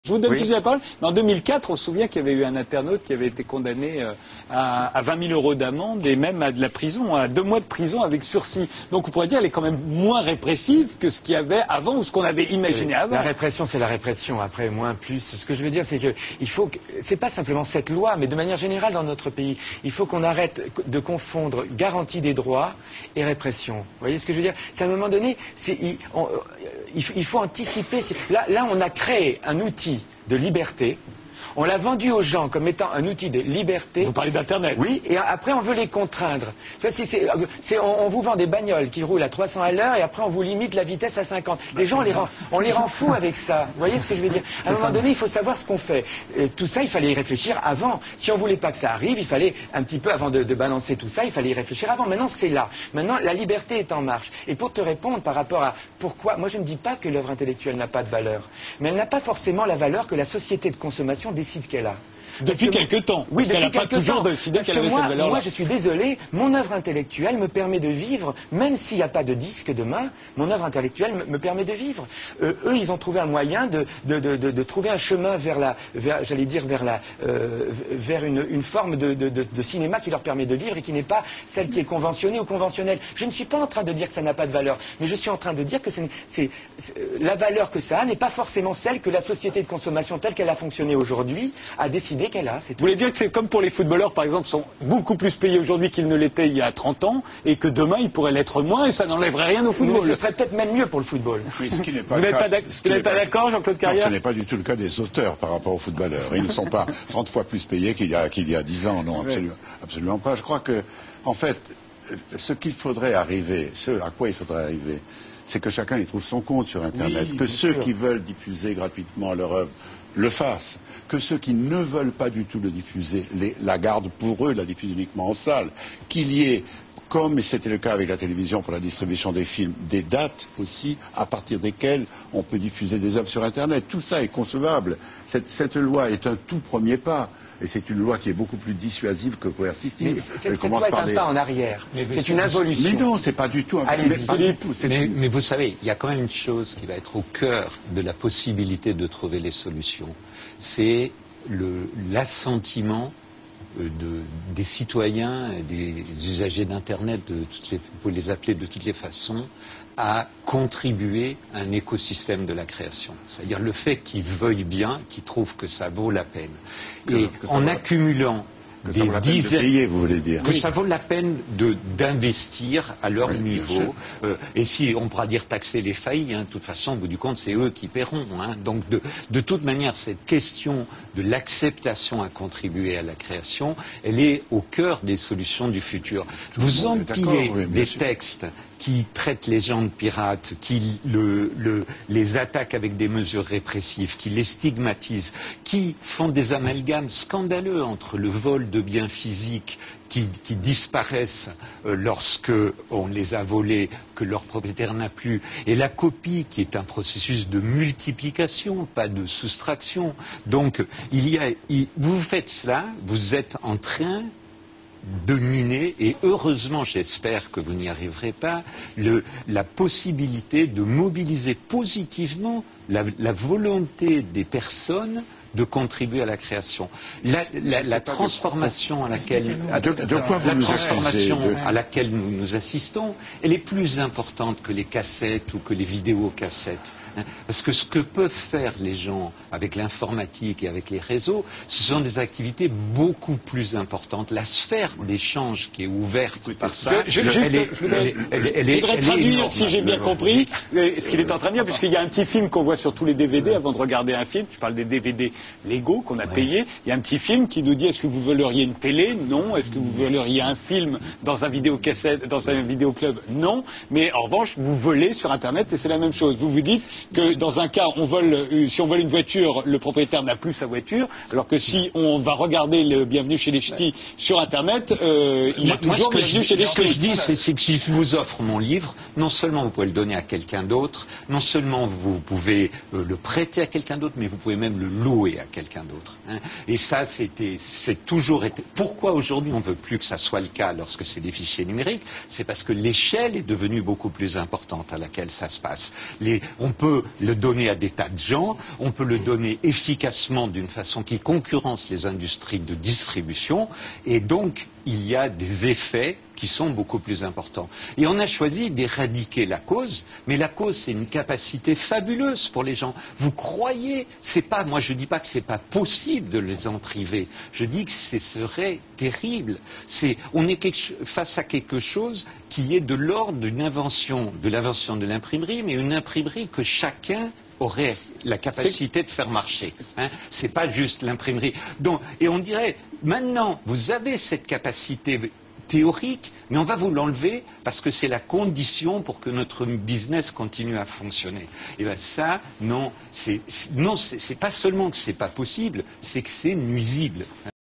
Je vous donne tout de suite la parole. Mais en 2004, on se souvient qu'il y avait eu un internaute qui avait été condamné à 20 000 € d'amende et même à de la prison, à 2 mois de prison avec sursis. Donc on pourrait dire qu'elle est quand même moins répressive que ce qu'il y avait avant ou ce qu'on avait imaginé avant. La répression, c'est la répression. Après, moins, plus. Ce que je veux dire, c'est que c'est pas simplement cette loi, mais de manière générale dans notre pays, il faut qu'on arrête de confondre garantie des droits et répression. Vous voyez ce que je veux dire? C'est à un moment donné, il faut anticiper. Là, on a créé un outil de liberté. On l'a vendu aux gens comme étant un outil de liberté. Vous parlez d'Internet. Oui, et après on veut les contraindre. On vous vend des bagnoles qui roulent à 300 à l'heure et après on vous limite la vitesse à 50. Les gens, on les rend fous avec ça. Vous voyez ce que je veux dire? À un moment donné, il faut savoir ce qu'on fait. Et tout ça, il fallait y réfléchir avant. Si on voulait pas que ça arrive, il fallait un petit peu, avant de balancer tout ça, il fallait y réfléchir avant. Maintenant, c'est là. Maintenant, la liberté est en marche. Et pour te répondre par rapport à pourquoi, moi je ne dis pas que l'œuvre intellectuelle n'a pas de valeur. Mais elle n'a pas forcément la valeur que la société de consommation décide qu'elle a. Depuis quelque temps. Oui, depuis elle n'a pas toujours décidé qu'elle avait cette valeur-là. Moi, je suis désolé, mon œuvre intellectuelle me permet de vivre, même s'il n'y a pas de disque demain, mon œuvre intellectuelle me permet de vivre. Eux, ils ont trouvé un moyen de trouver un chemin vers une forme de cinéma qui leur permet de vivre et qui n'est pas celle qui est conventionnée ou conventionnelle. Je ne suis pas en train de dire que ça n'a pas de valeur, mais je suis en train de dire que la valeur que ça a n'est pas forcément celle que la société de consommation telle qu'elle a fonctionné aujourd'hui a décidé qu'elle a. Vous voulez dire que c'est comme pour les footballeurs, par exemple, sont beaucoup plus payés aujourd'hui qu'ils ne l'étaient il y a 30 ans, et que demain, ils pourraient l'être moins, et ça n'enlèverait rien au football. Mais ce serait peut-être même mieux pour le football. Oui, ce qui n'est pas Vous n'êtes pas d'accord, Jean-Claude Carrière? Non, ce n'est pas du tout le cas des auteurs par rapport aux footballeurs. Ils ne sont pas 30 fois plus payés qu'il y a 10 ans. Non, absolument pas. Je crois que, en fait, ce à quoi il faudrait arriver, c'est que chacun y trouve son compte sur Internet, oui, que ceux sûr. qui veulent diffuser gratuitement leur œuvre le fassent, que ceux qui ne veulent pas du tout le diffuser la gardent pour eux, la diffusent uniquement en salle, qu'il y ait, comme c'était le cas avec la télévision pour la distribution des films, des dates aussi à partir desquelles on peut diffuser des œuvres sur Internet. Tout ça est concevable. Cette loi est un tout premier pas. Et c'est une loi qui est beaucoup plus dissuasive que coercitive. Mais cette loi est un pas en arrière. C'est une involution. Mais non, c'est pas du tout un pas. Mais vous savez, il y a quand même une chose qui va être au cœur de la possibilité de trouver les solutions. C'est l'assentiment des citoyens et des usagers d'Internet, vous pouvez les appeler de toutes les façons, à contribuer à un écosystème de la création. C'est-à-dire le fait qu'ils veuillent bien, qu'ils trouvent que ça vaut la peine. Et en accumulant des dizaines, vous voulez dire. Que ça vaut la peine d'investir à leur niveau. Et si on pourra dire taxer les faillis, de toute façon, au bout du compte, c'est eux qui paieront. Donc de toute manière, cette question de l'acceptation à contribuer à la création, elle est au cœur des solutions du futur. Vous empilez des textes qui traitent les gens de pirates, qui les attaquent avec des mesures répressives, qui les stigmatisent, qui font des amalgames scandaleux entre le vol de biens physiques qui disparaissent lorsque on les a volés, que leur propriétaire n'a plus, et la copie qui est un processus de multiplication, pas de soustraction. Donc vous faites cela, vous êtes en train de miner, et heureusement, j'espère que vous n'y arriverez pas, la possibilité de mobiliser positivement la volonté des personnes de contribuer à la création. La transformation à laquelle nous assistons, elle est plus importante que les cassettes ou que les vidéocassettes. Parce que ce que peuvent faire les gens avec l'informatique et avec les réseaux, ce sont des activités beaucoup plus importantes. La sphère d'échange qui est ouverte par ça, je voudrais traduire, si j'ai bien compris, ce qu'il est en train de dire, puisqu'il y a un petit film qu'on voit sur tous les DVD avant de regarder un film. Je parle des DVD légaux qu'on a payés. Il y a un petit film qui nous dit: est-ce que vous veuleriez une télé? Non. Est-ce que vous veuleriez un film dans un vidéocassette, dans un vidéoclub? Non. Mais en revanche, vous volez sur Internet et c'est la même chose. Vous vous dites que dans un cas, si on vole une voiture, le propriétaire n'a plus sa voiture, alors que si on va regarder le Bienvenue chez les Ch'tis sur Internet, il est toujours Bienvenue chez les Ch'tis. Ce que je dis, c'est que si je vous offre mon livre, non seulement vous pouvez le donner à quelqu'un d'autre, non seulement vous pouvez le prêter à quelqu'un d'autre, mais vous pouvez même le louer à quelqu'un d'autre. Et ça, c'est toujours été... Pourquoi aujourd'hui on ne veut plus que ça soit le cas lorsque c'est des fichiers numériques? C'est parce que l'échelle est devenue beaucoup plus importante à laquelle ça se passe. On peut peut le donner à des tas de gens, on peut le donner efficacement d'une façon qui concurrence les industries de distribution, et donc il y a des effets qui sont beaucoup plus importants. Et on a choisi d'éradiquer la cause, mais la cause, c'est une capacité fabuleuse pour les gens. Vous croyez, c'est pas, moi je dis pas que c'est pas possible de les en priver, je dis que ce serait terrible. On est face à quelque chose qui est de l'ordre d'une invention, de l'invention de l'imprimerie, mais une imprimerie que chacun aurait la capacité de faire marcher. Hein. C'est pas juste l'imprimerie. Et on dirait, maintenant, vous avez cette capacité théorique, mais on va vous l'enlever parce que c'est la condition pour que notre business continue à fonctionner. Et bien ça, non, c'est pas seulement que c'est pas possible, c'est que c'est nuisible.